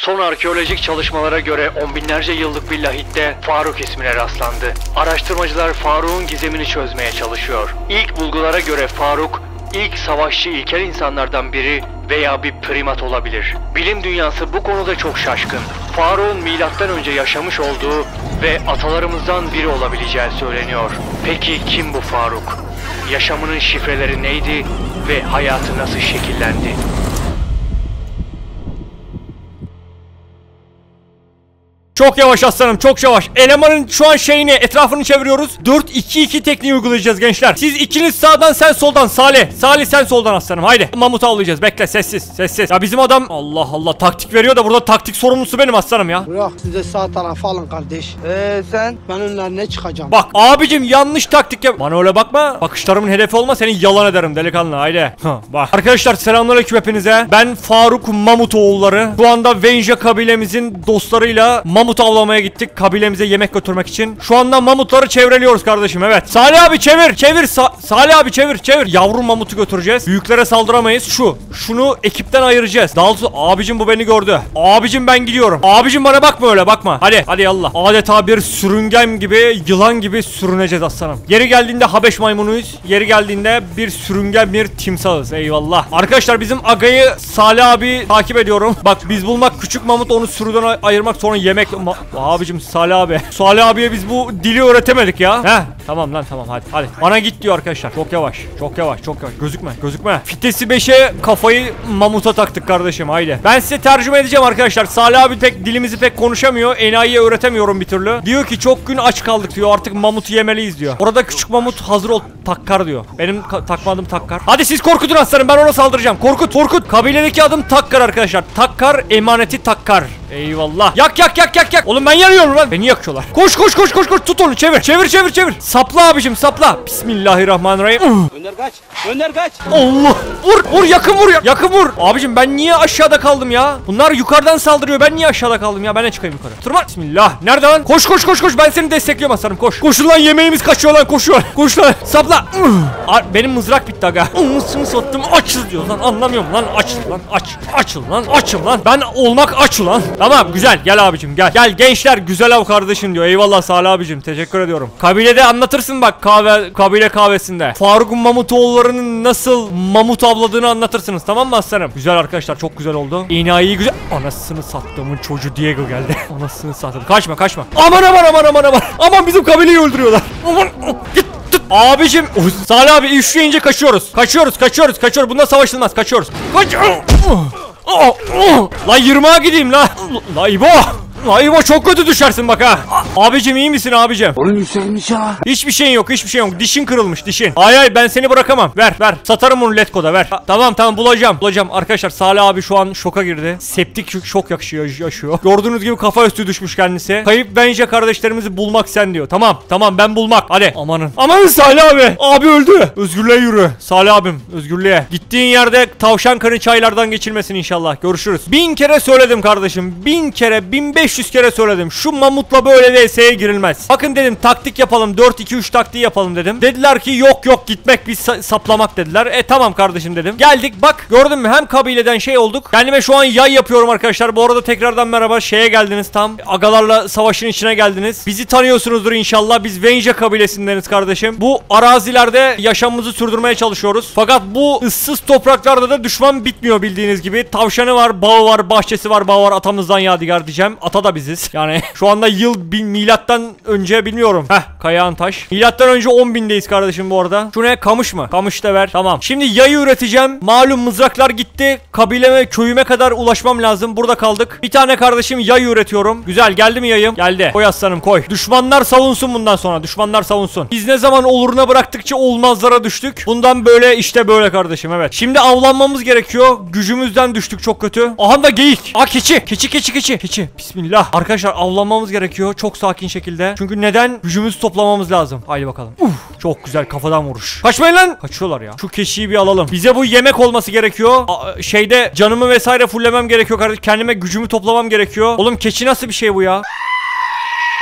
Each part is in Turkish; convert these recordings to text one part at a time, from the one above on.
Son arkeolojik çalışmalara göre on binlerce yıllık bir lahitte Faruk ismine rastlandı. Araştırmacılar Faruk'un gizemini çözmeye çalışıyor. İlk bulgulara göre Faruk, ilk savaşçı ilkel insanlardan biri veya bir primat olabilir. Bilim dünyası bu konuda çok şaşkın. Faruk'un milattan önce yaşamış olduğu ve atalarımızdan biri olabileceği söyleniyor. Peki kim bu Faruk? Yaşamının şifreleri neydi ve hayatı nasıl şekillendi? Çok yavaş aslanım, çok yavaş. Elemanın şu an etrafını çeviriyoruz. 4-2-2 tekniği uygulayacağız gençler. Siz ikiniz sağdan, sen soldan. Salih sen soldan aslanım, haydi. Mamut avlayacağız, bekle, sessiz. Ya bizim adam Allah Allah taktik veriyor da burada taktik sorumlusu benim aslanım ya. Bırak size sağ tarafa alın kardeş. Sen? Ben önlerine çıkacağım. Bak abicim, yanlış taktik yap. Bana öyle bakma. Bakışlarımın hedefi olma, seni yalan ederim delikanlı, haydi. Bak. Arkadaşlar selamünaleyküm hepinize. Ben Faruk Mamutoğulları. Şu anda Venja kabilemizin dostlarıyla mamut avlamaya gittik kabilemize yemek götürmek için. Şu anda mamutları çevreliyoruz kardeşim, evet. Salih abi çevir. Salih abi çevir. Yavru mamutu götüreceğiz. Büyüklere saldıramayız. Şunu ekipten ayıracağız. Daha doğrusu abicim bu beni gördü. Abicim ben gidiyorum. Abicim bana bakma öyle, bakma. Hadi yallah. Adeta bir sürüngen gibi, yılan gibi sürüneceğiz aslanım. Yeri geldiğinde Habeş maymunuyuz. Yeri geldiğinde bir sürüngen bir timsahız. Eyvallah. Arkadaşlar bizim agayı Salih abi takip ediyorum. Bak biz bulmak küçük mamut, onu sürüden ayırmak, sonra yemek. Abicim Salih abiye biz bu dili öğretemedik ya. Tamam lan, tamam hadi. Bana git diyor arkadaşlar. Çok yavaş. Gözükme. Fitesi 5'e kafayı mamuta taktık kardeşim, haydi. Ben size tercüme edeceğim arkadaşlar. Salih abi dilimizi pek konuşamıyor. Enayiye öğretemiyorum bir türlü. Diyor ki çok gün aç kaldık diyor. Artık mamutu yemeliyiz diyor. Orada küçük mamut hazır ol takkar diyor. Benim takmadığım takkar. Hadi siz korkutun aslanım, ben ona saldıracağım. Korkut. Kabiledeki adım takkar arkadaşlar. Takkar emaneti takkar. Eyvallah. Yak. Oğlum ben yanıyorum lan. Beni yakıyorlar. Koş. Tut onu, çevir. Sapla abicim, sapla. Bismillahirrahmanirrahim. Önder kaç. Allah. Vur, yakın vur. Abicim ben niye aşağıda kaldım ya? Bunlar yukarıdan saldırıyor. Ben niye aşağıda kaldım ya? Ben de çıkayım yukarı. Tırman. Bismillah. Nerede lan? Koş. Ben seni destekliyorum aslanım, koş. Koşun lan, yemeğimiz kaçıyor lan, koş lan. Sapla. Benim mızrak bitti aga. Sını sattım, açız diyor lan, anlamıyorum lan. Açım lan. Ben olmak aç lan. Tamam güzel, gel abicim gel gençler, güzel av kardeşim diyor. Eyvallah Salih abicim, teşekkür ediyorum. Kabilede anlatırsın bak, kabile kahvesinde Faruk Mamutoğulları'nın nasıl mamut avladığını anlatırsınız, tamam mı aslanım? Güzel arkadaşlar, çok güzel oldu. İnayi güzel. Anasını sattığımın çocuğu Diego geldi. Anasını sattım. Kaçma. Aman bizim kabileyi öldürüyorlar. Aman git. Abicim Salih abi üşüyünce kaçıyoruz. Bunda savaşılmaz, kaçıyoruz. La 20'a gideyim la. La İbo çok kötü düşersin bak ha. Abicim iyi misin abicim? Onun yükselmiş ha. Hiçbir şeyin yok. Dişin kırılmış, dişin. Hayır ben seni bırakamam. Ver. Satarım onu Letgo'da, ver. Tamam bulacağım. Arkadaşlar Salih abi şu an şoka girdi. Septik şok yaşıyor. Gördüğünüz gibi kafa üstü düşmüş kendisi. Kayıp Venja kardeşlerimizi bulmak sen diyor. Tamam ben bulmak. Hadi amanın Salih abi. Abi öldü. Özgürlüğe yürü. Salih abim özgürlüğe. Gittiğin yerde tavşan kanı çaylardan geçilmesin inşallah. Görüşürüz. 1000 kere söyledim kardeşim. 1000 kere 1500 kere söyledim. Şu mamutla böyle VS'ye girilmez. Bakın dedim, taktik yapalım. 4-2-3 taktiği yapalım dedim. Dediler ki yok gitmek, biz saplamak dediler. Tamam kardeşim dedim. Geldik bak, gördün mü, hem kabileden olduk. Kendime şu an yay yapıyorum arkadaşlar. Bu arada tekrardan merhaba, geldiniz tam. Agalarla savaşın içine geldiniz. Bizi tanıyorsunuzdur inşallah. Biz Venja kabilesindeniz kardeşim. Bu arazilerde yaşamımızı sürdürmeye çalışıyoruz. Fakat bu ıssız topraklarda da düşman bitmiyor bildiğiniz gibi. Tavşanı var, bağı var, bahçesi var, bağı var. Atamızdan yadigar diyeceğim. Ata da biziz. Yani şu anda yıl milattan önce bilmiyorum. Kayağın taş. Milattan önce 10.000'deyiz kardeşim bu arada. Şu ne? Kamış mı? Kamış da ver. Tamam. Şimdi yayı üreteceğim. Malum mızraklar gitti. Kabileme, köyüme kadar ulaşmam lazım. Burada kaldık. Bir tane kardeşim yay üretiyorum. Güzel, geldi mi yayım? Geldi. Koy aslanım koy. Düşmanlar savunsun bundan sonra. Düşmanlar savunsun. Biz ne zaman oluruna bıraktıkça olmazlara düştük. Bundan böyle işte böyle kardeşim, evet. Şimdi avlanmamız gerekiyor. Gücümüzden düştük çok kötü. Aha da geyik. Keçi. Bismillah. Arkadaşlar avlanmamız gerekiyor çok sakin şekilde. Çünkü neden? Gücümüzü toplamamız lazım. Haydi bakalım. Çok güzel kafadan vuruş. Kaçmayın lan. Kaçıyorlar ya. Şu keçiyi bir alalım. Bize bu yemek olması gerekiyor. Canımı vesaire fullemem gerekiyor kardeşim. Kendime gücümü toplamam gerekiyor. Oğlum keçi nasıl bir şey bu ya?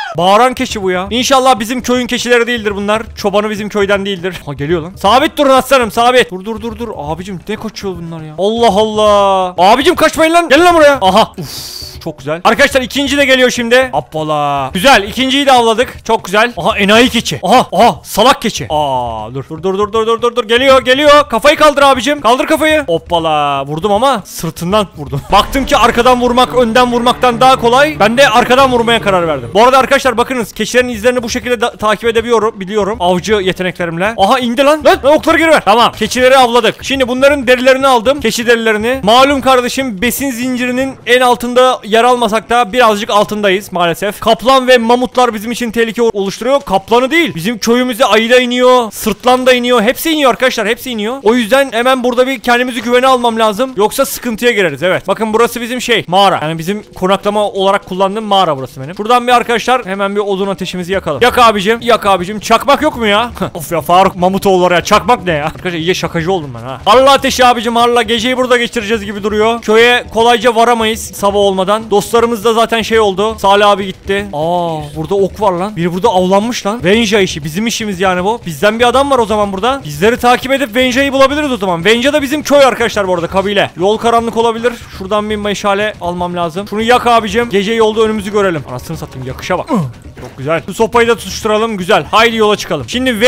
Bağıran keçi bu ya. İnşallah bizim köyün keçileri değildir bunlar. Çobanı bizim köyden değildir. Ha geliyor lan. Sabit durun aslanım, sabit. Dur. Abicim ne kaçıyor bunlar ya? Allah Allah. Abicim kaçmayın lan. Gelin lan buraya. Aha. Uf. Çok güzel. Arkadaşlar ikinci de geliyor şimdi. Hoppala. Güzel. İkinciyi de avladık. Çok güzel. Aha enayi keçi. Aha salak keçi. Aa dur. Geliyor. Kafayı kaldır abicim. Kaldır kafayı. Hoppala. Vurdum ama sırtından vurdum. Baktım ki arkadan vurmak önden vurmaktan daha kolay. Ben de arkadan vurmaya karar verdim. Bu arada arkadaşlar bakınız, keçilerin izlerini bu şekilde takip biliyorum. Avcı yeteneklerimle. Aha indi lan. Lan okları geri ver. Tamam. Keçileri avladık. Şimdi bunların derilerini aldım. Keçi derilerini. Malum kardeşim, besin zincirinin en altında yer almasak da birazcık altındayız maalesef. Kaplan ve mamutlar bizim için tehlike oluşturuyor. Kaplanı değil, bizim köyümüze ayı da iniyor, sırtlan da iniyor. Hepsi iniyor arkadaşlar, hepsi iniyor. O yüzden hemen burada bir kendimizi güvene almam lazım. Yoksa sıkıntıya gireriz. Evet. Bakın burası bizim mağara. Yani bizim konaklama olarak kullandığım mağara burası benim. Buradan bir arkadaşlar hemen bir odun ateşimizi yakalım. Yak abicim. Çakmak yok mu ya? Of ya Faruk Mamutoğulları ya. Çakmak ne ya? Arkadaşlar iyice şakacı oldum ben ha. Harla ateşi abicim, harla. Geceyi burada geçireceğiz gibi duruyor. Köye kolayca varamayız sabah olmadan. Dostlarımız da zaten oldu. Salih abi gitti. Burada ok var lan. Biri burada avlanmış lan. Venja işi. Bizim işimiz yani bu. Bizden bir adam var o zaman burada. Bizleri takip edip Venja'yı bulabiliriz o zaman. Venja da bizim köy arkadaşlar bu arada, kabile. Yol karanlık olabilir. Şuradan bir meşale almam lazım. Şunu yak abicim. Gece yolda önümüzü görelim. Anasını satayım, yakışa bak. Çok güzel. Bu sopayı da tutuşturalım. Güzel. Haydi yola çıkalım. Şimdi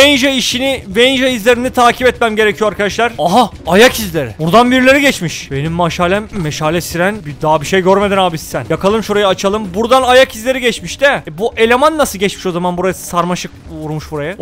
Venja izlerini takip etmem gerekiyor arkadaşlar. Aha, ayak izleri. Buradan birileri geçmiş. Benim meşale siren daha bir şey görmeden abi sen. Yakalım şurayı, açalım. Buradan ayak izleri geçmiş de. Bu eleman nasıl geçmiş o zaman? Burası sarmaşık vurmuş buraya.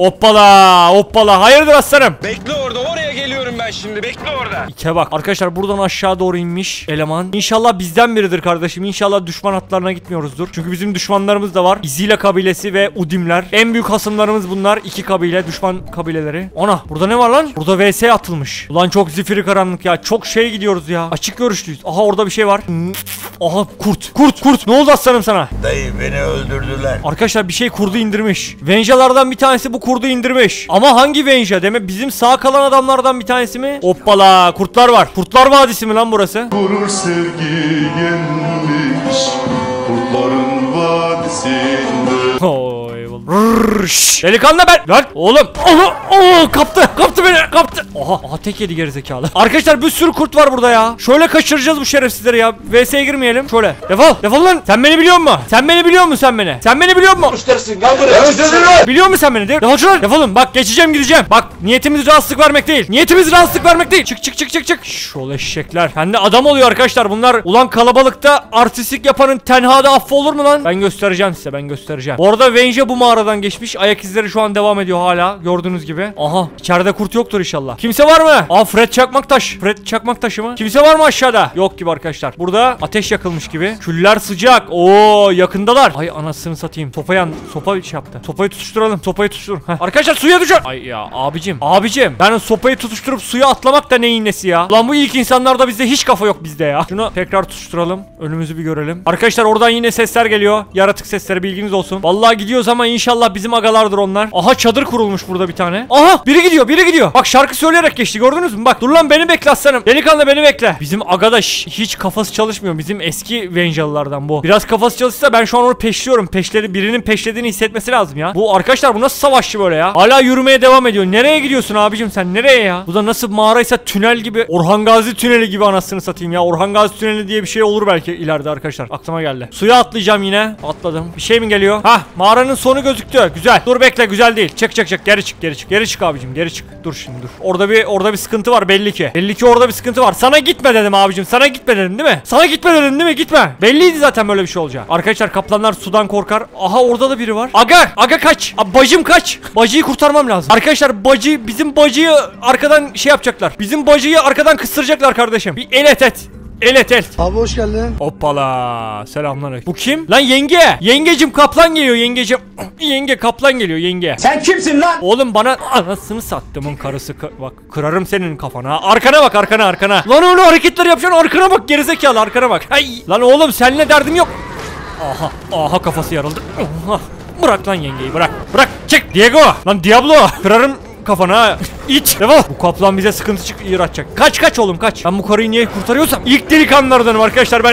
Hoppala. Hayırdır aslanım? Bekle oraya geliyorum ben şimdi. Bekle orada. İke bak. Arkadaşlar buradan aşağı doğru inmiş eleman. İnşallah bizden biridir kardeşim. İnşallah düşman hatlarına gitmiyoruzdur. Çünkü bizim düşmanlarımız da var. İzila kabilesi ve Udimler. En büyük hasımlarımız bunlar. İki kabile. Düşman kabileleri. Ana. Burada ne var lan? Burada VS atılmış. Ulan çok zifiri karanlık ya. Çok gidiyoruz ya. Açık görüşlüyüz. Aha orada bir şey var. Aha kurt. Ne oldu aslanım sana? Dayı beni öldürdüler. Arkadaşlar bir şey kurdu indirmiş. Venjalardan bir tanesi bu kurdu indirmiş. Ama hangi Venja? Demek bizim sağ kalan adamlardan bir tanesi mi? Hoppala, kurtlar var. Kurtlar Vadisi mi lan burası? Vurur sevgi gelmiş Kurtların vadisinde. Oy delikanlı ben. Lan oğlum. Kaptı beni. Aha tek yedi gerizekalı. Arkadaşlar bir sürü kurt var burada ya. Şöyle kaçıracağız bu şerefsizleri ya. VS'ye girmeyelim. Şöyle. Defol lan. Sen beni biliyor musun? Sen beni biliyor musun? Biliyor musun sen beni? Defolun. Bak geçeceğim, gideceğim. Bak niyetimiz rahatsızlık vermek değil. Çık. Şöyle eşekler. Kendi adam oluyor arkadaşlar bunlar. Ulan kalabalıkta artistlik yapanın tenhada affı olur mu lan? Ben göstereceğim size. Bu arada Venja bu mağaradan geçmiş. Ayak izleri şu an devam ediyor hala. Gördüğünüz gibi. Aha. İçeride kurt yoktur inşallah. Kimse var mı? Fred Çakmaktaşı mı? Kimse var mı aşağıda? Yok gibi arkadaşlar. Burada ateş yakılmış gibi. Küller sıcak. Oo yakındalar. Ay anasını satayım. Sopa yaptı. Sopayı tutuşturalım. Arkadaşlar suya düşün. Ay ya abicim. Ben sopayı tutuşturup suya atlamak da neyin nesi ya? Lan bu ilk insanlarda bizde hiç kafa yok bizde ya. Şunu tekrar tutuşturalım. Önümüzü bir görelim. Arkadaşlar oradan yine sesler geliyor. Yaratık sesleri, bilginiz olsun. Vallahi gidiyoruz ama inşallah bizim agalardır onlar. Aha çadır kurulmuş burada bir tane. Aha biri gidiyor. Bak şarkı söyleyerek geçti, gördünüz mü? Bak dur lan, beni bekle aslanım. Delikanlı beni bekle. Bizim agadaş hiç kafası çalışmıyor. Bizim eski Venjalılardan bu. Biraz kafası çalışsa ben şu an onu peşliyorum. Birinin peşlediğini hissetmesi lazım ya. Bu arkadaşlar bu nasıl savaşçı böyle ya? Hala yürümeye devam ediyor. Nereye gidiyorsun abicim sen? Nereye ya? Bu da nasıl mağaraysa tünel gibi. Orhan Gazi tüneli gibi anasını satayım ya. Orhan Gazi tüneli diye bir şey olur belki ileride arkadaşlar. Aklıma geldi. Suya atlayacağım yine. Atladım. Bir şey mi geliyor? Mağaranın sonu gözüktü. Güzel. Dur bekle, güzel değil. Çık. Geri çık abicim. Dur şimdi. Orada bir sıkıntı var belli ki. Orada bir sıkıntı var. Sana gitme dedim abicim. Değil mi? Gitme. Belliydi zaten böyle bir şey olacak. Arkadaşlar kaplanlar sudan korkar. Aha orada da biri var. Aga kaç. Bacım kaç. Bacıyı kurtarmam lazım. Arkadaşlar bizim bacıyı arkadan yapacaklar. Bizim bacıyı arkadan kıstıracaklar kardeşim. Bir el et. Abi hoş geldin. Hoppala. Selamünaleyküm. Bu kim? Lan yenge. Yengecim kaplan geliyor yengecim. Yenge kaplan geliyor yenge. Sen kimsin lan? Oğlum bana anasını sattımın karısı. Bak kırarım senin kafana. Arkana bak arkana. Lan öyle hareketler yapacaksın, arkana bak gerizekalı, arkana bak. Ay. Lan oğlum seninle derdim yok. Aha kafası yarıldı. Bırak lan yengeyi, bırak. Çek Diego. Lan Diablo. Kırarım kafana. İç. Devam. Bu kaplan bize sıkıntı yaratacak. Kaç oğlum kaç. Ben bu karıyı niye kurtarıyorsam ilk delikanlılardanım arkadaşlar ben.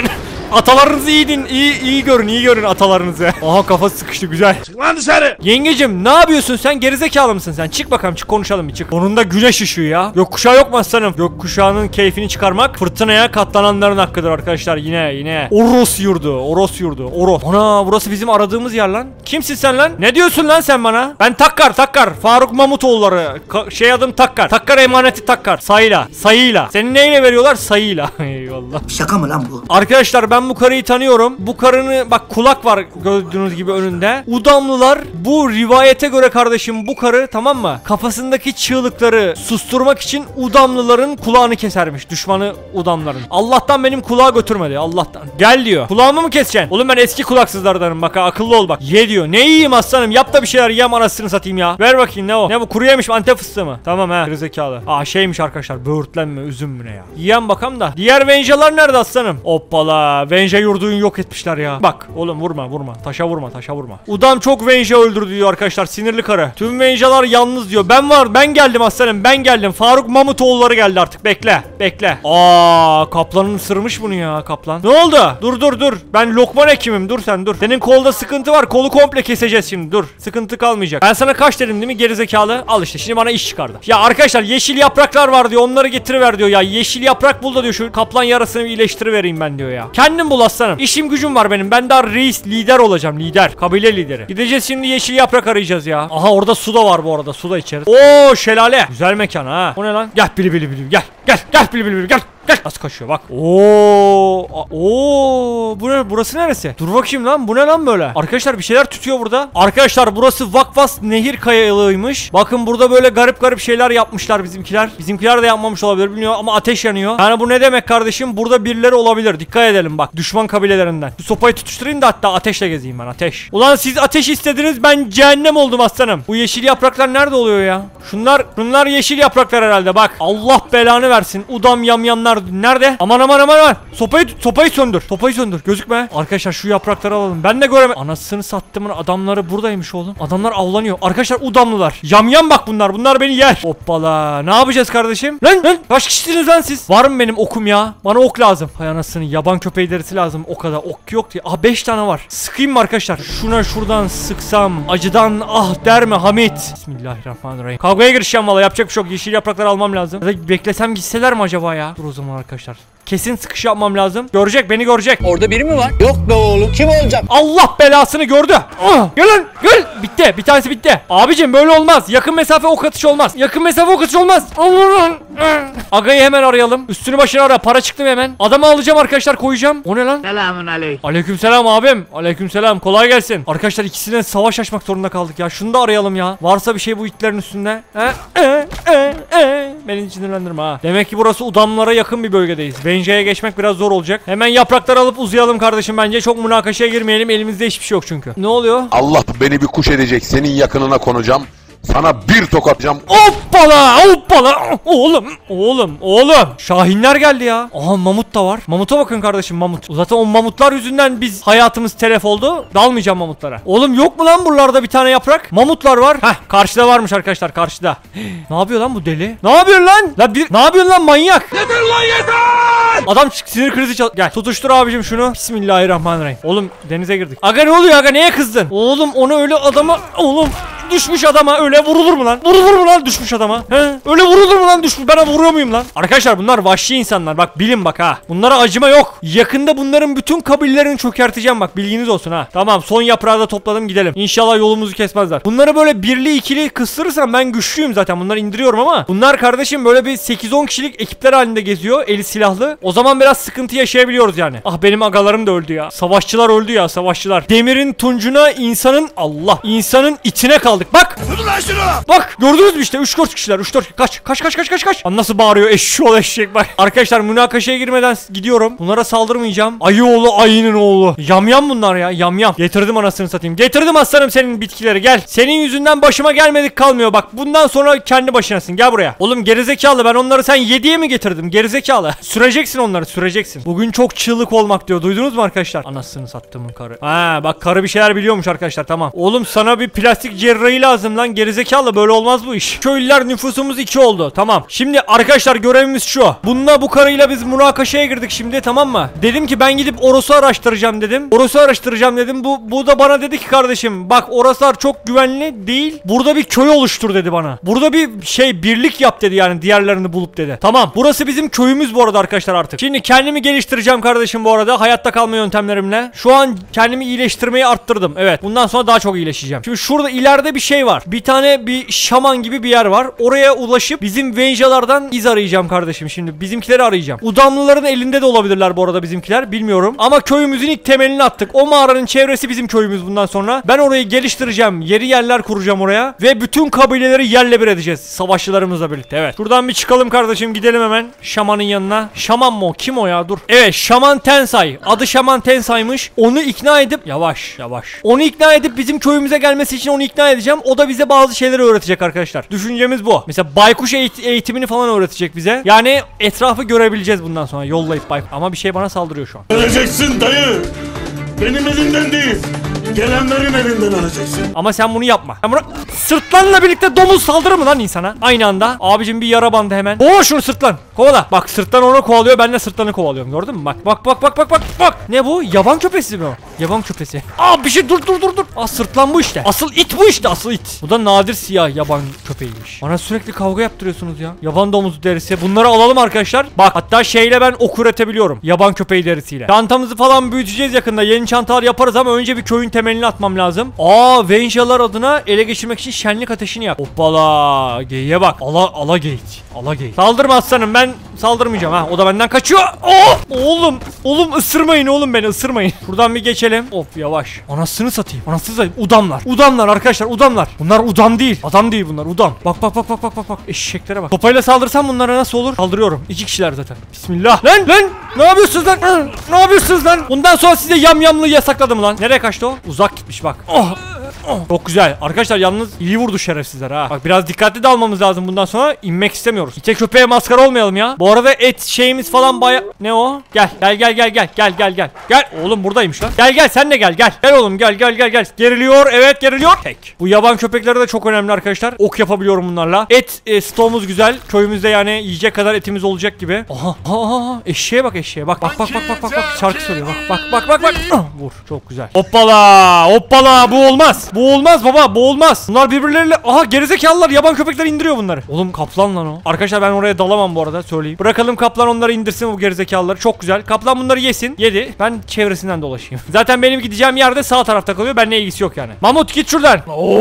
Atalarınızı iyi görün atalarınızı. Aha kafası sıkıştı güzel. Çık lan dışarı. Yengecim ne yapıyorsun sen, gerizekalı mısın sen? Çık bakalım, çık konuşalım bir çık. Onun da güneş ışığı ya. Gökkuşağı yok mu aslanım? Gökkuşağının keyfini çıkarmak fırtınaya katlananların hakkıdır arkadaşlar. Yine. Oros yurdu. Ana burası bizim aradığımız yer lan. Kimsin sen lan? Ne diyorsun lan sen bana? Ben Takkar. Faruk Mamutoğulları. Adım Takkar. Takkar emaneti Takkar. Sayıyla. Senin neyle veriyorlar? Sayıyla. Eyvallah. Şaka mı lan bu? Arkadaşlar ben bu karıyı tanıyorum. Bu karının bak kulak var gördüğünüz gibi önünde. Udamlılar bu rivayete göre kardeşim bu karı, tamam mı? Kafasındaki çığlıkları susturmak için Udamlıların kulağını kesermiş. Düşmanı Udamların. Allah'tan benim kulağı götürmedi. Allah'tan. Gel diyor. Kulağımı mı keseceksin? Oğlum ben eski kulaksızlardanım bak ha, akıllı ol bak. Ye diyor. Ne yiyeyim aslanım? Yap da bir şeyler yiyem, anasını satayım ya. Ver bakayım ne o? Ne bu? Kuru yemiş mi? Antep fıstığı mı? Tamam ha. Gerizekalı. Aa şeymiş arkadaşlar. Böğürtlenme, üzüm mü ne ya? Yiyem bakalım da. Diğer Venjalar nerede aslanım? Hoppala. Venja yurdunu yok etmişler ya. Bak oğlum vurma. Taşa vurma. Udam çok Venja öldürdü diyor arkadaşlar. Sinirli karı. Tüm Venjalar yalnız diyor. Ben geldim aslanım. Ben geldim. Faruk Mamutoğulları geldi artık. Bekle. Aa kaplanın ısırmış bunu ya kaplan. Ne oldu? Dur. Ben Lokman hekimim. Dur sen dur. Senin kolda sıkıntı var. Kolu komple keseceğiz şimdi. Dur. Sıkıntı kalmayacak. Ben sana kaç dedim değil mi gerizekalı? Al işte. Şimdi bana iş çıkardı. Ya arkadaşlar yeşil yapraklar var diyor. Onları getiriver diyor ya. Yeşil yaprak bul da diyor. Şu kaplan yarasını bir iyileştirivereyim ben diyor ya. Kendim bul aslanım. İşim gücüm var benim. Ben daha reis, lider olacağım. Lider. Kabile lideri. Gideceğiz şimdi yeşil yaprak arayacağız ya. Aha orada su da var bu arada. Su da içeriz. Oo şelale. Güzel mekan ha. O ne lan? Gel bili. Gel bili. Gel. Nasıl kaçıyor bak. Bu ne? Burası neresi? Dur bakayım lan. Bu ne lan böyle? Arkadaşlar bir şeyler tütüyor burada. Arkadaşlar burası Vakvas Nehir Kayalığıymış. Bakın burada böyle garip şeyler yapmışlar bizimkiler. Bizimkiler de yapmamış olabilir bilmiyorum ama ateş yanıyor. Yani bu ne demek kardeşim? Burada birileri olabilir. Dikkat edelim bak. Düşman kabilelerinden. Bu sopayı tutuşturayım da hatta ateşle gezeyim ben. Ateş. Ulan siz ateş istediniz, ben cehennem oldum aslanım. Bu yeşil yapraklar nerede oluyor ya? Şunlar yeşil yapraklar herhalde bak. Allah belanı versin. Udam yamyamlar nerede? Aman. Sopayı söndür. Gözükme. Arkadaşlar şu yaprakları alalım. Ben de göremem. Anasını sattımın adamları buradaymış oğlum. Adamlar avlanıyor. Arkadaşlar Udamlılar. Yamyam bak bunlar. Bunlar beni yer. Hoppala. Ne yapacağız kardeşim? Lan. Kaç kişisiniz lan siz? Var mı benim okum ya? Bana ok lazım. Hay anasını. Yaban köpeği derisi lazım. O kadar. Ok yok diye. 5 tane var. Sıkayım mı arkadaşlar? Şuna şuradan sıksam. Acıdan der mi Hamit? Bismillahirrahmanirrahim. Kavgaya girişeceğim valla. Yapacak bir şey yok. Yeşil yaprakları almam lazım. Ya da beklesem gitseler mi acaba ya? Dur o zaman arkadaşlar. Kesin sıkış yapmam lazım. Beni görecek. Orada biri mi var? Yok be oğlum, kim olacak? Allah belasını gördü. Gel lan gel. Bitti. Bir tanesi bitti. Abicim böyle olmaz. Yakın mesafe ok atışı olmaz. Agayı hemen arayalım. Üstünü başını ara. Para çıktı mı hemen? Adamı alacağım arkadaşlar, koyacağım. O ne lan? Aleykümselam abim. Aleykümselam. Kolay gelsin. Arkadaşlar ikisine savaş açmak zorunda kaldık ya. Şunu da arayalım ya. Varsa bir şey bu itlerin üstünde. Beni sinirlendirme ha. Demek ki burası Udamlara yakın bir bölgedeyiz. Venja'ya geçmek biraz zor olacak. Hemen yaprakları alıp uzayalım kardeşim bence. Çok münakaşaya girmeyelim. Elimizde hiçbir şey yok çünkü. Ne oluyor? Allah beni bir kuş edecek. Senin yakınına konacağım. Sana bir tokatacağım. Hoppala. Oğlum. Şahinler geldi ya. Aha mamut da var. Mamuta bakın kardeşim, mamut. Zaten o mamutlar yüzünden biz hayatımız telef oldu. Dalmayacağım mamutlara. Oğlum yok mu lan buralarda bir tane yaprak? Mamutlar var. Karşıda varmış arkadaşlar, karşıda. Ne yapıyor lan bu deli? Ne yapıyorsun lan? Ne yapıyorsun lan manyak? Yeter lan yeter! Adam sinir krizi Gel tutuştur abicim şunu. Bismillahirrahmanirrahim. Oğlum denize girdik. Aga ne oluyor aga, neye kızdın? Oğlum onu öyle adama. Oğlum düşmüş adama öyle vurulur mu lan? Düşmüş adama. Öyle vurulur mu lan düşmüş? Ben vuruyor muyum lan? Arkadaşlar bunlar vahşi insanlar. Bak bilin bak ha. Bunlara acıma yok. Yakında bunların bütün kabillelerini çökerteceğim bak. Bilginiz olsun ha. Tamam son yaprağı da topladım, gidelim. İnşallah yolumuzu kesmezler. Bunları böyle birli ikili kıstırırsam ben güçlüyüm zaten. Bunları indiriyorum ama bunlar kardeşim böyle bir 8-10 kişilik ekipler halinde geziyor. Eli silahlı. O zaman biraz sıkıntı yaşayabiliyoruz yani. Ah benim agalarım da öldü ya. Savaşçılar öldü ya, savaşçılar. Demirin tuncuna insanın içine kaldı. Bak. Bak gördünüz mü işte 3-4 kişiler. Kaç. Nasıl bağırıyor eşek bak. Arkadaşlar münakaşaya girmeden gidiyorum. Bunlara saldırmayacağım. Ayı oğlu ayının oğlu. Yamyam bunlar ya, yamyam. Getirdim anasını satayım. Getirdim aslanım senin bitkileri, gel. Senin yüzünden başıma gelmedik kalmıyor bak. Bundan sonra kendi başınasın, gel buraya. Oğlum gerizekalı, ben onları sen 7'ye mi getirdim gerizekalı? Süreceksin onları, süreceksin. Bugün çok çığlık olmak diyor. Duydunuz mu arkadaşlar? Anasını sattığımın karı. Bak karı bir şeyler biliyormuş arkadaşlar, tamam. Oğlum sana bir plastik cerrahı rayı lazım lan, gerizekalı, böyle olmaz bu iş. Köylüler nüfusumuz 2 oldu. Tamam. Şimdi arkadaşlar görevimiz şu. Bununla bu karıyla biz münakaşaya girdik şimdi, tamam mı? Dedim ki ben gidip Oros'u araştıracağım dedim. Oros'u araştıracağım dedim. Bu da bana dedi ki kardeşim bak Oroslar çok güvenli değil. Burada bir köy oluştur dedi bana. Burada bir birlik yap dedi, yani diğerlerini bulup dedi. Tamam. Burası bizim köyümüz bu arada arkadaşlar artık. Şimdi kendimi geliştireceğim kardeşim bu arada. Hayatta kalma yöntemlerimle. Şu an kendimi iyileştirmeyi arttırdım. Evet. Bundan sonra daha çok iyileşeceğim. Şimdi şurada ileride bir şey var. Bir tane bir şaman gibi bir yer var. Oraya ulaşıp bizim Venjalardan iz arayacağım kardeşim şimdi. Bizimkileri arayacağım. Udamlıların elinde de olabilirler bu arada bizimkiler. Bilmiyorum. Ama köyümüzün ilk temelini attık. O mağaranın çevresi bizim köyümüz bundan sonra. Ben orayı geliştireceğim. Yeri yerler kuracağım oraya. Ve bütün kabileleri yerle bir edeceğiz. Savaşçılarımızla birlikte. Evet. Şuradan bir çıkalım kardeşim. Gidelim hemen şamanın yanına. Şaman mı o? Kim o ya? Dur. Evet. Şaman Tensai. Adı Şaman Tensai'mış. Onu ikna edip yavaş. Onu ikna edip bizim köyümüze gelmesi için onu ikna edeceğim. O da bize bazı şeyleri öğretecek arkadaşlar. Düşüncemiz bu. Mesela baykuş eğitimini falan öğretecek bize. Yani etrafı görebileceğiz bundan sonra. Yollayıp baykuş. Ama bir şey bana saldırıyor şu an. Öleceksin dayı. Benim elimden değil. Gelenlerin elinden öleceksin. Ama sen bunu yapma. Sen bunu... Sırtlanla birlikte domuz saldırır mı lan insana? Aynı anda. Abicim bir yara bandı hemen. Kovala şunu sırtlan. Kovala. Bak sırtlan onu kovalıyor. Ben de sırtlanı kovalıyorum. Gördün mü? Bak. Ne bu? Yaban köpesi mi o? Yaban köpesi. Aa bir şey dur. Aa sırtlan bu işte. Asıl it bu işte. Asıl it. Bu da nadir siyah yaban köpeğiymiş. Bana sürekli kavga yaptırıyorsunuz ya. Yaban domuzu derisi. Bunları alalım arkadaşlar. Bak hatta şeyle ben ok üretebiliyorum. Yaban köpeği derisiyle. Çantamızı falan büyüteceğiz yakında. Yeni çantalar yaparız ama önce bir köyün temelini atmam lazım. Aa Venjalar adına ele geçirmek için şenlik ateşini yak. Hoppala. Geyiğe bak. Ala geyik. Saldırma aslanım, ben saldırmayacağım ha. O da benden kaçıyor. Oh! Oğlum ısırmayın oğlum, beni ısırmayın. Buradan bir geçelim. Of yavaş. Anasını satayım. Udamlar arkadaşlar, udamlar. Bunlar udam değil. Adam değil bunlar, udam. Bak. Eşeklere bak. Sopayla saldırsam bunlara nasıl olur? Saldırıyorum. 2 kişiler zaten. Bismillah. Lan! Ne yapıyorsunuz lan? Bundan sonra size yamyamlığı yasakladım lan. Nereye kaçtı o? Uzak gitmiş bak. Çok güzel. Arkadaşlar yalnız iyi vurdu şerefsizler ha. Bak biraz dikkatli de almamız lazım bundan sonra. İnmek istemiyoruz. İte köpeğe maskara olmayalım ya. Bu arada et şeyimiz falan baya... Ne o? Gel. Gel. Oğlum buradaymış lan. Gel sen de gel. Gel oğlum gel. Geriliyor. Evet geriliyor. Tek. Bu yaban köpekleri de çok önemli arkadaşlar. Ok yapabiliyorum bunlarla. Et stoğumuz güzel. Köyümüzde yani yiyecek kadar etimiz olacak gibi. Aha. Eşeğe bak. Bak. Şarkı söylüyor. Bak. Vur. Çok güzel. Hoppala. Bu olmaz. Bu olmaz baba, bu olmaz. Bunlar birbirleriyle... Aha gerizekalılar, yaban köpekler indiriyor bunları. Oğlum kaplan lan o. Arkadaşlar ben oraya dalamam bu arada, söyleyeyim. Bırakalım kaplan onları indirsin, bu gerizekalıları. Çok güzel. Kaplan bunları yesin. Yedi. Ben çevresinden dolaşayım. Zaten benim gideceğim yerde sağ tarafta kalıyor. Benimle ilgisi yok yani. Mahmut git şuradan.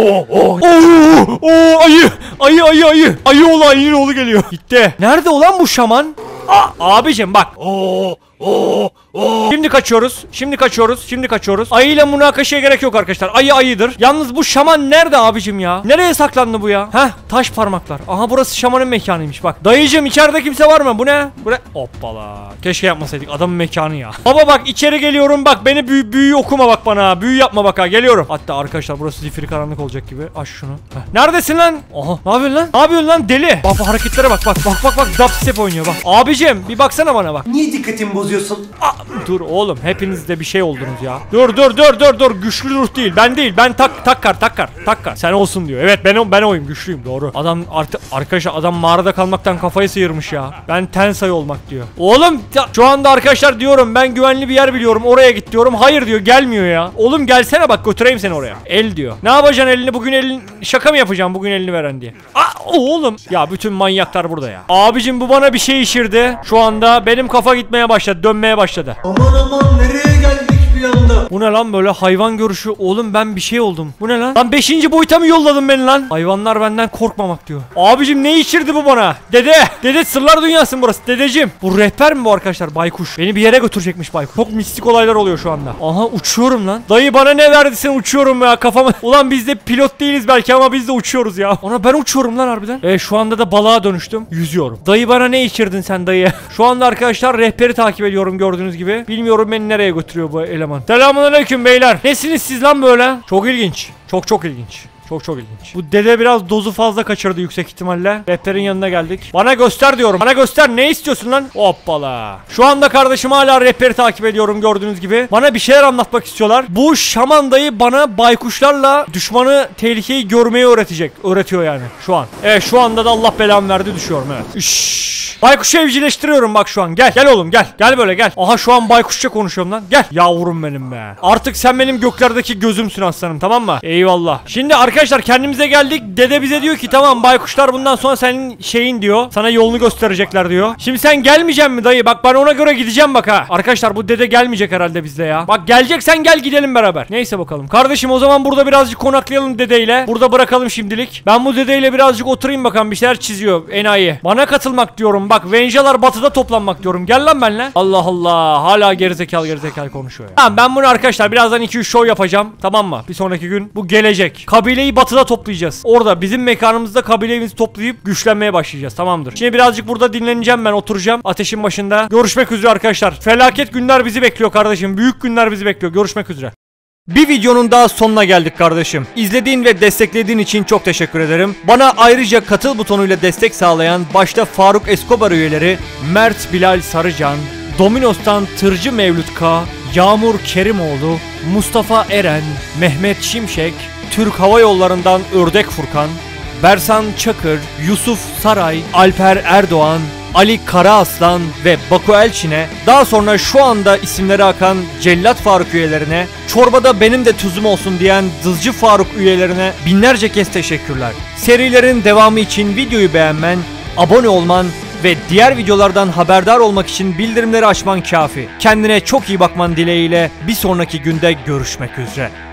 Ayı. Ayının oğlu geliyor. Gitti. Nerede olan bu şaman? Abicim bak. Şimdi kaçıyoruz. Ayıyla münakaşaya gerek yok arkadaşlar. Ayıdır. Yalnız bu şaman nerede abicim ya? Nereye saklandı bu ya? Heh, taş parmaklar. Aha burası şamanın mekanıymış bak. Dayıcım içeride kimse var mı? Bu ne? Hoppala. Keşke yapmasaydık, adamın mekanı ya. Baba bak içeri geliyorum bak. Beni büyü okuma bak bana. Büyü yapma bak ha. Geliyorum. Hatta arkadaşlar burası zifiri karanlık olacak gibi. Aç şunu. Heh. Neredesin lan? Aha. Ne yapıyorsun lan? Deli. Bak hareketlere bak. Bak. Dubstep oynuyor bak. Abicim bir baksana bana bak. Niye dikkatimi bozuyorsun? Dur oğlum, hepiniz de bir şey oldunuz ya. Dur. Güçlü ruh değil. Ben takkar. Sen olsun diyor. Evet ben oyum, güçlüyüm, doğru. Adam artık arkadaşlar, adam mağarada kalmaktan kafayı sıyırmış ya. Ben Tensai olmak diyor. Oğlum şu anda arkadaşlar diyorum, ben güvenli bir yer biliyorum, oraya git diyorum. Hayır diyor, gelmiyor ya. Oğlum gelsene bak, götüreyim seni oraya. El diyor. Ne yapacaksın elini? Bugün şaka mı yapacağım bugün elini veren diye. Oğlum ya, bütün manyaklar burada ya. Abicim bu bana bir şey işirdi. Şu anda benim kafa gitmeye başladı, dönmeye başladı. Aman nereye geldik bir anda? Bu ne lan böyle hayvan görüşü? Oğlum ben bir şey oldum. Bu ne lan? Lan 5. boyuta mı yolladın beni lan? Hayvanlar benden korkmamak diyor. Abicim ne içirdi bu bana? Dede sırlar dünyası burası. Dedeciğim. Bu rehber mi bu arkadaşlar? Baykuş. Beni bir yere götürecekmiş baykuş. Çok mistik olaylar oluyor şu anda. Aha uçuyorum lan. Dayı bana ne verdi, sen uçuyorum ya kafamı. Ulan biz de pilot değiliz belki ama biz de uçuyoruz ya. Ona ben uçuyorum lan harbiden. Şu anda da balığa dönüştüm. Yüzüyorum. Dayı bana ne içirdin sen dayı? Şu anda arkadaşlar rehberi takip ediyorum gördüğünüz gibi. Bilmiyorum beni nereye götürüyor bu eleman. Selamünaleyküm beyler. Nesiniz siz lan böyle? Çok ilginç. Çok ilginç. Çok ilginç. Bu dede biraz dozu fazla kaçırdı yüksek ihtimalle. Rapperin yanına geldik. Bana göster diyorum. Bana göster, ne istiyorsun lan? Hoppala. Şu anda kardeşim hala rapperi takip ediyorum gördüğünüz gibi. Bana bir şeyler anlatmak istiyorlar. Bu şaman dayı bana baykuşlarla düşmanı, tehlikeyi görmeyi öğretiyor yani şu an. Evet, şu anda da Allah belamı verdi, düşüyorum evet. Baykuşu evcilleştiriyorum bak şu an. Gel oğlum gel. Gel böyle gel. Aha şu an baykuşça konuşuyorum lan. Gel. Yavrum benim be. Artık sen benim göklerdeki gözümsün aslanım, tamam mı? Eyvallah. Şimdi arkadaşlar kendimize geldik. Dede bize diyor ki tamam baykuşlar bundan sonra senin şeyin diyor. Sana yolunu gösterecekler diyor. Şimdi sen gelmeyeceksin mi dayı? Bak ben ona göre gideceğim bak ha. Arkadaşlar bu dede gelmeyecek herhalde bizde ya. Bak geleceksen gel gidelim beraber. Neyse bakalım. Kardeşim o zaman burada birazcık konaklayalım dedeyle. Burada bırakalım şimdilik. Ben bu dedeyle birazcık oturayım bakalım, bir şeyler çiziyor enayi. Bana katılmak diyorum. Bak Venjalar batıda toplanmak diyorum. Gel lan benimle. Allah Allah. Hala gerizekalı konuşuyor ya. Tamam ben bunu arkadaşlar birazdan 2-3 show yapacağım. Tamam mı? Bir sonraki gün bu gelecek. Kabileyi batıda toplayacağız. Orada bizim mekanımızda kabileyi toplayıp güçlenmeye başlayacağız. Tamamdır. Şimdi birazcık burada dinleneceğim ben, oturacağım ateşin başında. Görüşmek üzere arkadaşlar. Felaket günler bizi bekliyor kardeşim. Büyük günler bizi bekliyor. Görüşmek üzere. Bir videonun daha sonuna geldik kardeşim. İzlediğin ve desteklediğin için çok teşekkür ederim. Bana ayrıca katıl butonuyla destek sağlayan başta Faruk Escobar üyeleri Mert Bilal Sarıcan, Domino's'tan Tırcı Mevlüt K, Yağmur Kerimoğlu, Mustafa Eren, Mehmet Şimşek, Türk Hava Yolları'ndan Ördek Furkan, Bersan Çakır, Yusuf Saray, Alper Erdoğan, Ali Karaaslan ve Baku Elçin'e, daha sonra şu anda isimleri akan Cellat Faruk üyelerine, çorbada benim de tuzum olsun diyen Dızcı Faruk üyelerine binlerce kez teşekkürler. Serilerin devamı için videoyu beğenmen, abone olman ve diğer videolardan haberdar olmak için bildirimleri açman kafi. Kendine çok iyi bakman dileğiyle bir sonraki günde görüşmek üzere.